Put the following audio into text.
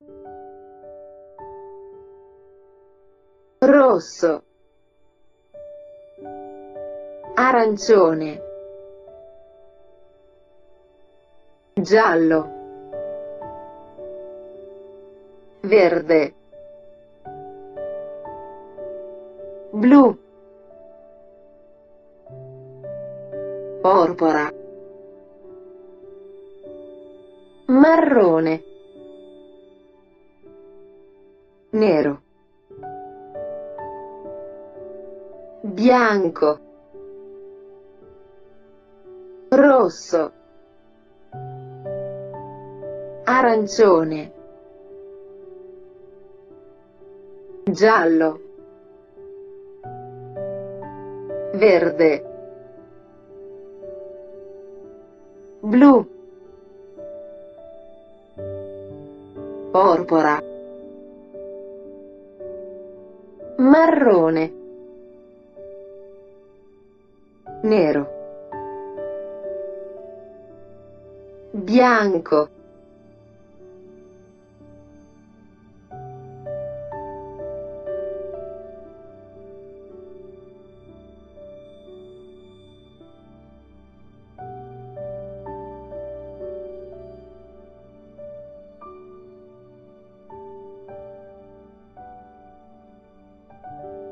rosso, arancione, giallo, verde, blu, porpora, marrone, nero, bianco, rosso, arancione, giallo, verde, blu, porpora, marrone, nero, bianco,